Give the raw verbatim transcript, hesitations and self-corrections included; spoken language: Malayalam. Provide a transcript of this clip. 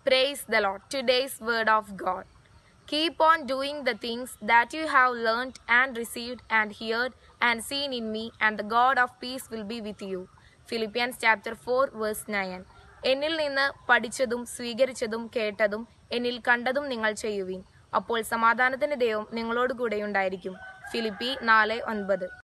Praise the Lord. Today's word of God. Keep on doing the things that you have learned and received and heard and seen in me, and the God of peace will be with you. Philippians chapter four verse nine. എന്നിൽ നിന്ന് പഠിച്ചതും സ്വീകരിച്ചതും കേട്ടതും എന്നിൽ കണ്ടതും നിങ്ങൾ ചെയ്യുവിൻ. അപ്പോൾ സമാധാനത്തിന്റെ ദൈവം നിങ്ങളോട് കൂടെയുണ്ടായിരിക്കും. ഫിലിപ്പി നാല് ഒൻപത്.